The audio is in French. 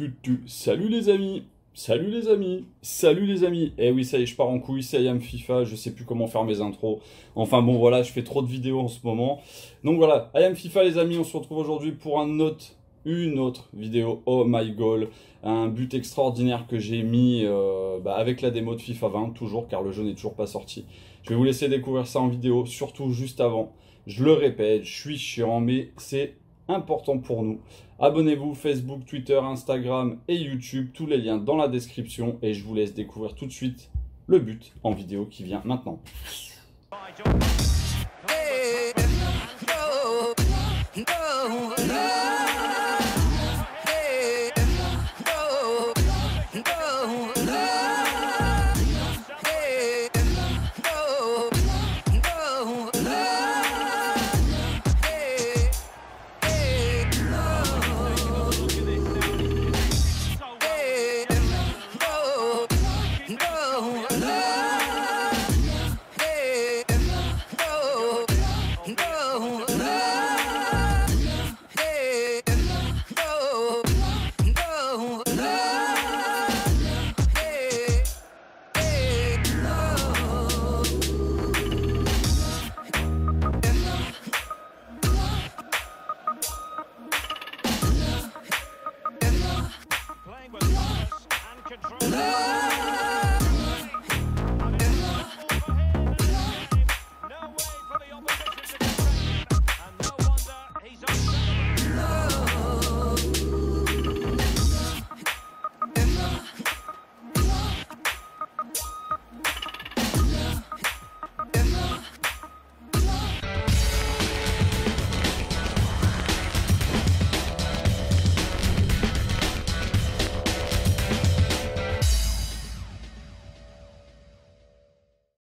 Salut les amis, salut les amis, salut les amis. Eh oui, ça y est, je pars en couille, ça y est, FIFA, je sais plus comment faire mes intros. Enfin bon, voilà, je fais trop de vidéos en ce moment. Donc voilà, I am FIFA les amis, on se retrouve aujourd'hui pour une autre vidéo. Oh my goal, un but extraordinaire que j'ai mis avec la démo de FIFA 20, toujours, car le jeu n'est toujours pas sorti. Je vais vous laisser découvrir ça en vidéo, surtout juste avant. Je le répète, je suis chiant, mais c'est important pour nous. Abonnez-vous Facebook, Twitter, Instagram et YouTube, tous les liens dans la description et je vous laisse découvrir tout de suite le but en vidéo qui vient maintenant.